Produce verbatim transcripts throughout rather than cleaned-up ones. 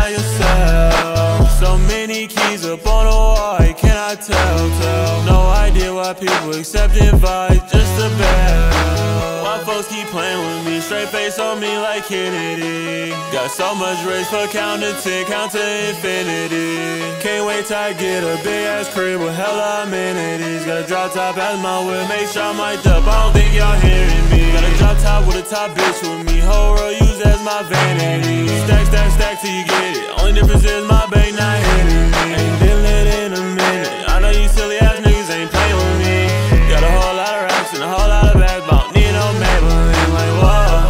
like yourself. So many keys up on the wall, I cannot tell, tell. No idea why people accept advice, just a bell. Why folks keep playing with me, straight face on me like Kennedy. Got so much race for count to ten, count to infinity. Can't wait till I get a big ass crib with hella amenities. Got a drop top as my whip, make sure I'm mic'd up, I don't think y'all hearing me. Got a drop top with a top bitch with me, whole world use as my vanity. Stack, stack, stack till you get it, only difference is my bank not hitting me. Ain't been lit in a minute, I know you silly ass niggas ain't playing with me. Got a whole lot of racks and a whole lot of bags, but need no Maybelline. Like whoa,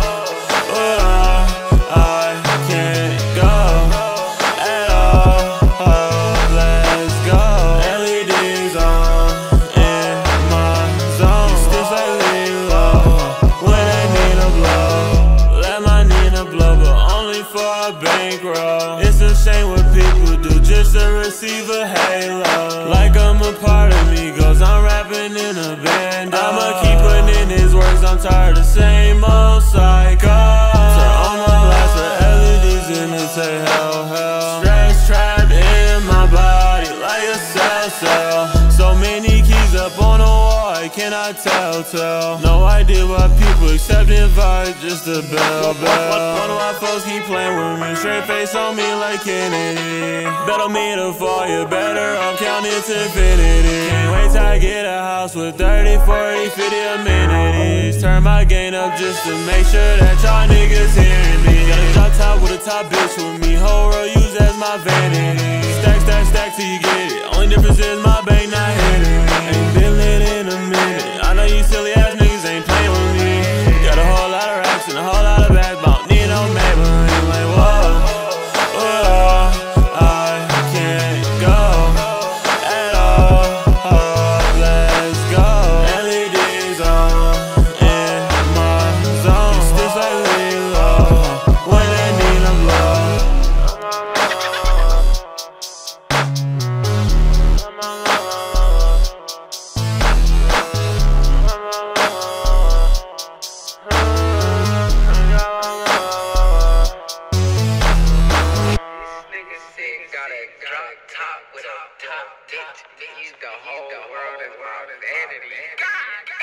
whoa, I can't go at all, oh, let's go. L E Ds on in my zone, sticks like Lilo when I need a blow. Let my Nina blow, but only for a bankroll. It's a shame what people do just to receive a halo. Like I'm a part of me, goes I'm rapping in a band. I'ma keep putting in his works, I'm tired of the same old cycle. Turn on my lights for L E Ds and it say hell, hell. Stress trapped in my body like a cell cell. So many keys up on the wall, I cannot tell, tell. No idea why people accept advice, just a bell, bell. Wonder why folks keep playing with me, straight face on me like Kennedy. Bet on me to fall, you better off counting to infinity. Can't wait till I get a house with thirty, forty, fifty amenities. Turn my gain up just to make sure that y'all niggas hearing me. Got a drop top with a top bitch with me, whole world use as my vanity. Stack, stack, stack till you get it, only difference is my bank not hitting me. Ain't been lit in a minute, I know you silly ass niggas ain't playing with me. Got a whole lot of racks and a whole lot of bags, but don't need no Maybelline. Like whoa, whoa, I can't go at all, oh, let's go. L E Ds on in my zone, sticks like Lilo when they need a blow. Got a drop top with a top bitch. He's the whole world is my vanity. God.